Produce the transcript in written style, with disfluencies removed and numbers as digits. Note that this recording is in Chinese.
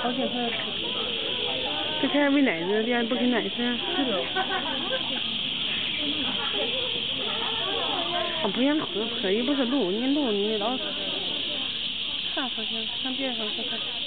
好简单。 这开喂奶子的店不给奶吃？ 是的。 我不想老是可以不是录，你录你老是看好像看别人好像看。